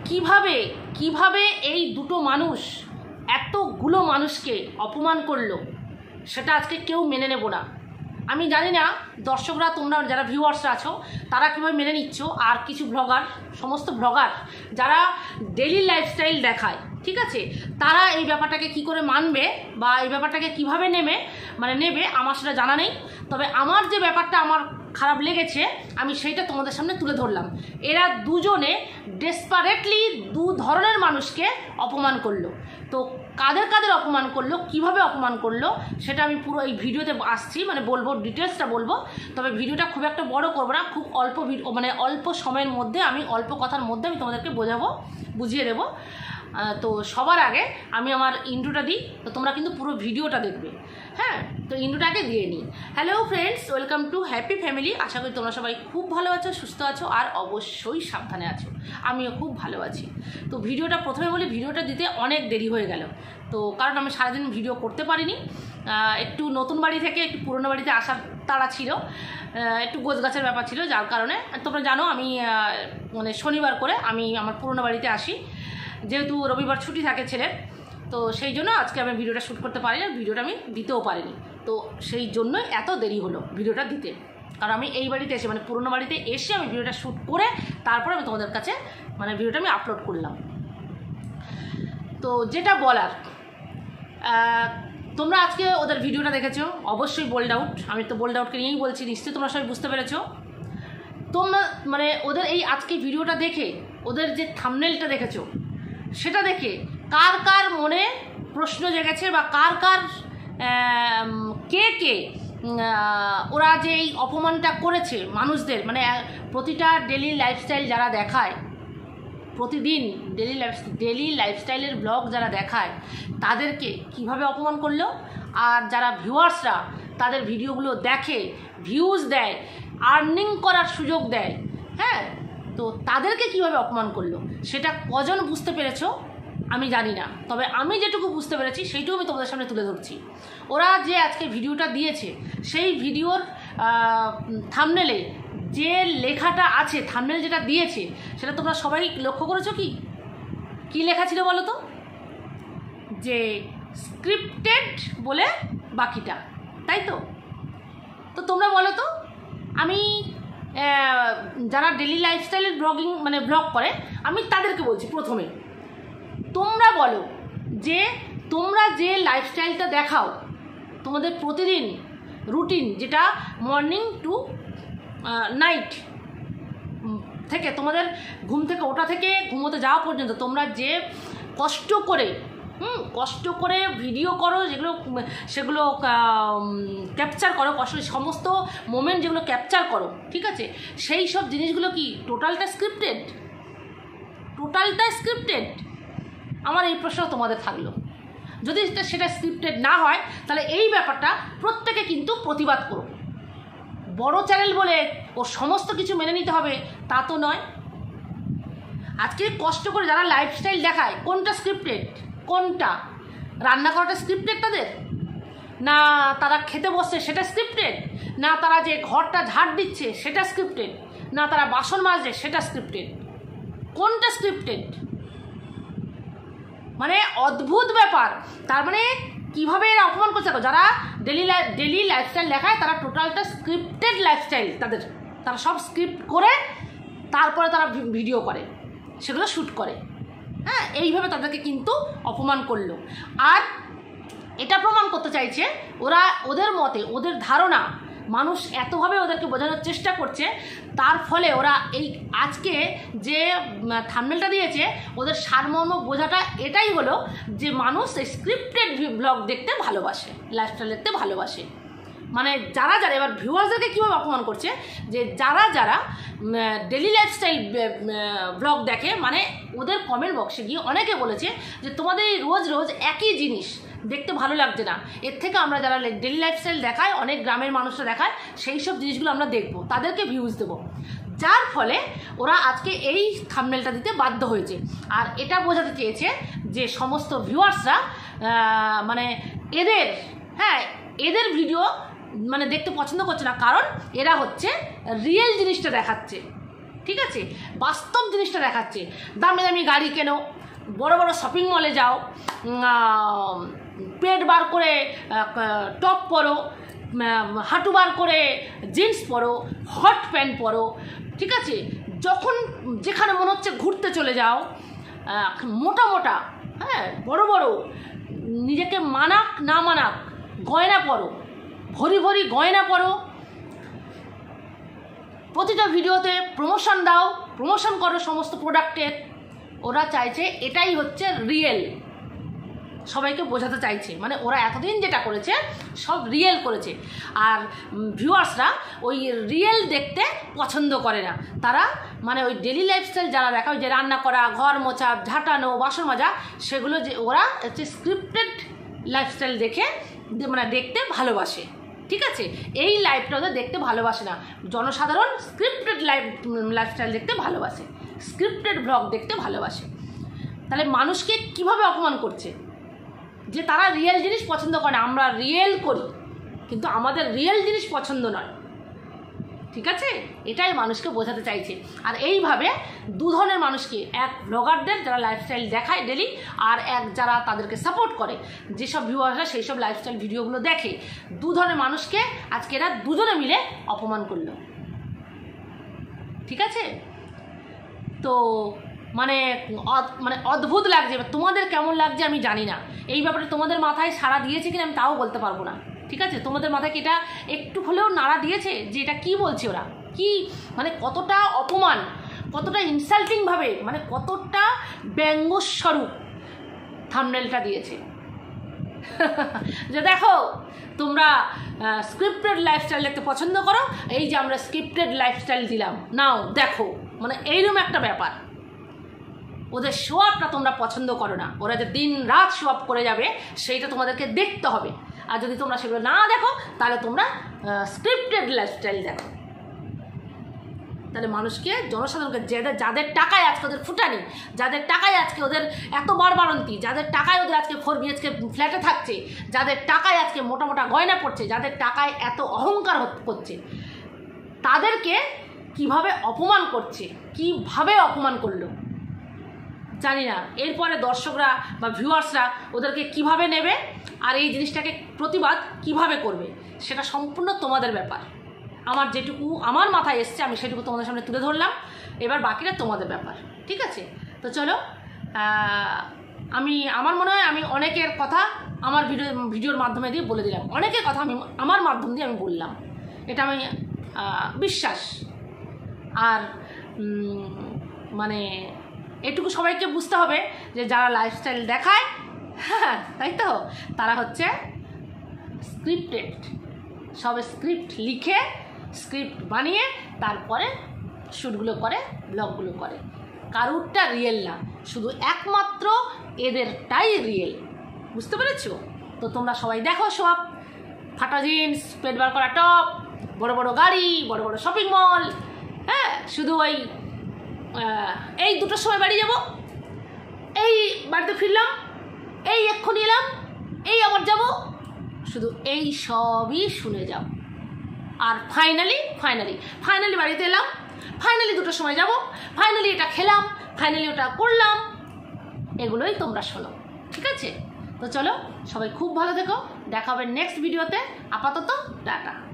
কিভাবে কিভাবে এই দুটো মানুষ এতগুলো মানুষকে অপমান করলো সেটা আজকে কেউ মেনে নেব না। আমি জানি না দর্শকরা, তোমরা যারা ভিউয়ার্সরা আছো তারা কীভাবে মেনে নিচ্ছ, আর কিছু ব্লগার, সমস্ত ব্লগার যারা ডেইলি লাইফস্টাইল দেখায়, ঠিক আছে, তারা এই ব্যাপারটাকে কি করে মানবে বা এই ব্যাপারটাকে কিভাবে নেবে আমার সেটা জানা নেই। তবে আমার যে ব্যাপারটা আমার খারাপ লেগেছে আমি সেইটা তোমাদের সামনে তুলে ধরলাম। এরা দুজনে ডেসপারেটলি দু ধরনের মানুষকে অপমান করলো। তো কাদের কাদের অপমান করলো, কিভাবে অপমান করলো সেটা আমি পুরো এই ভিডিওতে আসছি, বলবো, ডিটেলসটা বলবো। তবে ভিডিওটা খুব একটা বড় করবো না, খুব অল্প অল্প সময়ের মধ্যে আমি অল্প কথার মধ্যে আমি তোমাদেরকে বুঝিয়ে দেবো। তো সবার আগে আমি আমার ইন্ট্রোটা দিই, তো তোমরা কিন্তু পুরো ভিডিওটা দেখবে। হ্যাঁ, তো ইন্ট্রোটাকে দিয়ে নিই। Hello friends, welcome to happy family. আশা করি তোমরা সবাই খুব ভালো আছো, সুস্থ আছো, আর অবশ্যই সাবধানে আছো। আমিও খুব ভালো আছি। তো ভিডিওটা প্রথমে বলি, ভিডিওটা দিতে অনেক দেরি হয়ে গেল, তো কারণ আমি সারাদিন ভিডিও করতে পারিনি। একটু নতুন বাড়ি থেকে একটু পুরনো বাড়িতে আসার তাড়া ছিল, একটু গোছগাছের ব্যাপার ছিল, যার কারণে তোমরা জানো আমি শনিবার করে আমি আমার পুরনো বাড়িতে আসি, যেহেতু রবিবার ছুটি থাকে ছেলের। তো সেই জন্য আজকে আমি ভিডিওটা শ্যুট করতে পারি না, ভিডিওটা আমি দিতেও পারিনি। তো সেই জন্যই এত দেরি হলো ভিডিওটা দিতে, কারণ আমি এই বাড়িতে এসে পুরনো বাড়িতে এসে আমি ভিডিওটা শ্যুট করে তারপরে আমি তোমাদের কাছে ভিডিওটা আমি আপলোড করলাম। তো যেটা বলার, তোমরা আজকে ওদের ভিডিওটা দেখেছো, অবশ্যই বোল্ড আউট, আমি তো বোল্ড আউটকে নিয়েই বলছি, নিশ্চয়ই তোমরা সবাই বুঝতে পেরেছো। তোমরা ওদের এই আজকে ভিডিওটা দেখে, ওদের যে থাম্বনেলটা দেখেছো সেটা দেখে কার কার মনে প্রশ্ন জেগেছে বা কার কার কে ওরা যে এই অপমানটা করেছে মানুষদের, প্রতিটা ডেলি লাইফস্টাইল যারা দেখায়, প্রতিদিন ডেলি লাইফস্টাইলের ব্লগ যারা দেখায় তাদেরকে কিভাবে অপমান করলো, আর যারা ভিউয়ার্সরা তাদের ভিডিওগুলো দেখে, ভিউজ দেয়, আর্নিং করার সুযোগ দেয়, হ্যাঁ, তো তাদেরকে কিভাবে অপমান করলো সেটা কজন বুঝতে পেরেছো আমি জানি না। তবে আমি যেটুকু বুঝতে পেরেছি সেইটুকু আমি তোমাদের সামনে তুলে ধরছি। ওরা যে আজকে ভিডিওটা দিয়েছে, সেই ভিডিওর থাম্বনেলে যে লেখাটা আছে, থাম্বনেল যেটা দিয়েছে সেটা তোমরা সবাই লক্ষ্য করেছো? কি লেখা ছিল বলো তো? যে স্ক্রিপ্টেড বলে বাকিটা, তাই তো? তো তোমরা বলো তো, আমি যারা ডেলি লাইফস্টাইলের ব্লগ করে আমি তাদেরকে বলছি প্রথমে, তোমরা বলো যে তোমরা যে লাইফস্টাইলটা দেখাও, তোমাদের প্রতিদিন রুটিন, যেটা মর্নিং টু নাইট থেকে, তোমাদের ঘুম থেকে ওঠা থেকে ঘুমোতে যাওয়া পর্যন্ত তোমরা যে কষ্ট করে ভিডিও করো, সেগুলো ক্যাপচার করো, সমস্ত মোমেন্ট যেগুলো ক্যাপচার করো, ঠিক আছে, সেই সব জিনিসগুলো কি টোটালটা স্ক্রিপ্টেড? আমার এই প্রশ্ন তোমাদের থাকলো। যদি সেটা স্ক্রিপ্টেড না হয় তাহলে এই ব্যাপারটা প্রত্যেকে কিন্তু প্রতিবাদ করো। বড় চ্যানেল বলে ও সমস্ত কিছু মেনে নিতে হবে তা তো নয়। আজকে কষ্ট করে যারা লাইফস্টাইল দেখায়, কোনটা স্ক্রিপ্টেড? কোনটা? রান্না করাটা স্ক্রিপ্টেড তাদের? না তারা খেতে বসছে সেটা স্ক্রিপ্টেড? না তারা যে ঘরটা ঝাড় দিচ্ছে সেটা স্ক্রিপ্টেড? না তারা বাসন মাজছে সেটা স্ক্রিপ্টেড? কোনটা স্ক্রিপ্টেড? অদ্ভুত ব্যাপার। তার কীভাবে এরা অপমান করছে? যারা ডেলি লাইফস্টাইল দেখায় তারা টোটালটা স্ক্রিপ্টেড লাইফস্টাইল, তারা সব স্ক্রিপ্ট করে তারপরে তারা ভিডিও করে, সেগুলো শ্যুট করে। হ্যাঁ, এইভাবে তাদেরকে কিন্তু অপমান করলো। আর এটা প্রমাণ করতে চাইছে ওরা, ওদের মতে, ওদের ধারণা, মানুষ এতভাবে ওদেরকে বোঝানোর চেষ্টা করছে, তার ফলে ওরা এই আজকে যে থাম্বনেলটা দিয়েছে, ওদের সারমর্ম বোঝাটা এটাই হলো যে মানুষ স্ক্রিপ্টেড ব্লগ দেখতে ভালোবাসে, লাইফস্টাইল দেখতে ভালোবাসে। যারা এবার ভিউয়ার্সদেরকে কীভাবে অপমান করছে, যে যারা ডেলি লাইফস্টাইল ব্লগ দেখে, ওদের কমেন্ট বক্সে গিয়ে অনেকে বলেছে যে তোমাদের এই রোজ একই জিনিস দেখতে ভালো লাগছে না, এর থেকে আমরা যারা ডেলি লাইফস্টাইল দেখায়, অনেক গ্রামের মানুষরা দেখায়, সেই সব জিনিসগুলো আমরা দেখবো, তাদেরকে ভিউজ দেবো। যার ফলে ওরা আজকে এই থাম্বনেলটা দিতে বাধ্য হয়েছে। আর এটা বোঝাতে চেয়েছে যে সমস্ত ভিউয়ার্সরা এদের ভিডিও দেখতে পছন্দ করছে না, কারণ এরা হচ্ছে রিয়েল জিনিসটা দেখাচ্ছে, ঠিক আছে, বাস্তব জিনিসটা দেখাচ্ছে। দামি দামি গাড়ি কেনো, বড় বড় শপিং মলে যাও, পেট বার করে টপ পরো, হাঁটু বার করে জিন্স পরো, হট প্যান্ট পরো, ঠিক আছে, যখন যেখানে মনে হচ্ছে ঘুরতে চলে যাও, মোটা মোটা, হ্যাঁ, বড় বড়, নিজেকে মানাক না মানাক গয়না পরো, ভরি ভরি গয়না পরো, প্রতিটা ভিডিওতে প্রমোশন দাও, প্রমোশন করো সমস্ত প্রোডাক্টের। ওরা চাইছে এটাই হচ্ছে রিয়েল, সবাইকে বোঝাতে চাইছে, মানে ওরা এতদিন যেটা করেছে সব রিয়েল করেছে। আর ভিউয়ার্সরা ওই রিয়েল দেখতে পছন্দ করে না, তারা মানে ওই ডেলি লাইফস্টাইল যারা দেখা, ওই যে রান্না করা, ঘর মোছা, ঝাঁটানো, বাসন মাজা, সেগুলো যে ওরা হচ্ছে স্ক্রিপ্টেড লাইফস্টাইল দেখে মানে দেখতে ভালোবাসে। ঠিক আছে, এই লাইফটা ওদের দেখতে ভালোবাসে না, জনসাধারণ স্ক্রিপ্টেড লাইফস্টাইল দেখতে ভালোবাসে, স্ক্রিপ্টেড ব্লগ দেখতে ভালোবাসে। তাহলে মানুষকে কিভাবে অপমান করছে, যে তারা রিয়েল জিনিস পছন্দ করে না, আমরা রিয়েল করি কিন্তু আমাদের রিয়েল জিনিস পছন্দ নয়। ঠিক আছে, এটাই মানুষকে বোঝাতে চাইছে। আর এইভাবে দু ধরনের মানুষকে, এক ব্লগারদের যারা লাইফস্টাইল দেখায় ডেলি, আর এক যারা তাদেরকে সাপোর্ট করে, যেসব ভিউয়াররা সেই সব লাইফস্টাইল ভিডিওগুলো দেখে, দু ধরনের মানুষকে আজকে এরা দুজনে মিলে অপমান করলো। ঠিক আছে, তো মানে অদ্ভুত লাগছে। তোমাদের কেমন লাগছে আমি জানি না, এই ব্যাপারে তোমাদের মাথায় সাড়া দিয়েছে কিনা আমি তাও বলতে পারবো না। ঠিক আছে, তোমাদের মাথায় কি এটা একটু হলেও নাড়া দিয়েছে যে এটা কী বলছে ওরা, কি মানে কতটা অপমান, কতটা ইনসাল্টিংভাবে, মানে কতটা ব্যঙ্গস্বরূপ থাম্বনেলটা দিয়েছে। যে দেখো তোমরা স্ক্রিপ্টেড লাইফস্টাইল দেখতে পছন্দ করো, এই যে আমরা স্ক্রিপ্টেড লাইফস্টাইল দিলাম, নাও দেখো, মানে এইরকম একটা ব্যাপার। ওদের শো আপটা তোমরা পছন্দ করো না, ওরা যে দিন রাত শো আপ করে যাবে সেইটা তোমাদেরকে দেখতে হবে। আর যদি তোমরা সেগুলো না দেখো তাহলে তোমরা স্ক্রিপ্টেড লাইফস্টাইল দেখো। তাহলে মানুষকে, জনসাধারণকে, যাদের টাকায় আজকে ওদের ফুটানি, যাদের টাকায় আজকে ওদের এত বাড়বাড়ন্তি, যাদের টাকায় ওদের আজকে 4 BHK ফ্ল্যাটে থাকছে, যাদের টাকায় আজকে মোটা মোটা গয়না পড়ছে, যাদের টাকায় এত অহংকার করছে, তাদেরকে কিভাবে অপমান করছে, কিভাবে অপমান করলো জানি না। এরপরে দর্শকরা বা ভিউয়ার্সরা ওদেরকে কিভাবে নেবে আর এই জিনিসটাকে প্রতিবাদ কিভাবে করবে সেটা সম্পূর্ণ তোমাদের ব্যাপার। আমার যেটুকু আমার মাথায় এসছে আমি সেটুকু তোমাদের সামনে তুলে ধরলাম, এবার বাকিটা তোমাদের ব্যাপার। ঠিক আছে, তো চলো, আমার মনে হয় আমি অনেকের কথা আমার ভিডিওর মাধ্যমে দিয়ে বলে দিলাম, অনেকের কথা আমি আমার মাধ্যম দিয়ে আমি বললাম, এটা আমি বিশ্বাস। আর মানে এটুকু সবাইকে বুঝতে হবে যে যারা লাইফস্টাইল দেখায়, হ্যাঁ তাই তো, তারা হচ্ছে স্ক্রিপ্টেড, সব স্ক্রিপ্ট লিখে, স্ক্রিপ্ট বানিয়ে তারপরে শ্যুটগুলো করে, ব্লগগুলো করে। কারুরটা রিয়েল না, শুধু একমাত্র এদেরটাই রিয়েল। বুঝতে পেরেছো? তো তোমরা সবাই দেখো সব ফাটা জিন্স, পেট বার করা টপ, বড় বড় গাড়ি, বড় বড় শপিং মল, হ্যাঁ, শুধু ওই এই দুটোর সময় বাড়ি যাব, এই বাড়িতে ফিরলাম, এই এক্ষুনি এলাম, এই আবার যাব, শুধু এই সবই শুনে যাও। আর ফাইনালি বাড়িতে এলাম, ফাইনালি দুটোর সময় যাব, ফাইনালি এটা খেলাম, ফাইনালি ওটা করলাম, এগুলোই তোমরা শোনো। ঠিক আছে, তো চলো সবাই খুব ভালো থেকো, দেখা হবে নেক্সট ভিডিওতে। আপাতত টাটা।